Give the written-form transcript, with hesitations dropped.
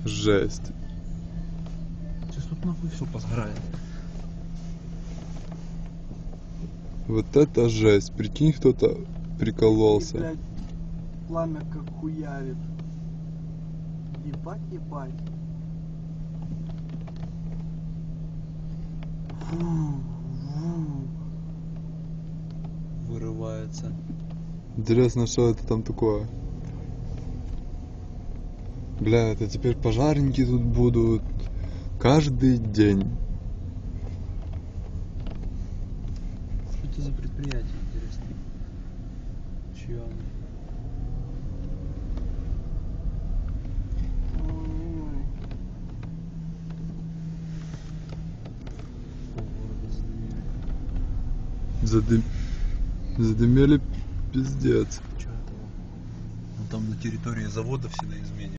Жесть. Сейчас тут нахуй все позгорает. Вот это жесть. Прикинь, кто-то прикололся. И, блядь, пламя как хуярит. Ебать, ебать. Вырывается. Интересно, что это там такое. Бля, это теперь пожарники тут будут каждый день. Что это за предприятие, интересно? Чье оно? Ой-ой-ой. Полгорода задымили. Задымели пиздец. Че это? Ну там на территории завода все на измене.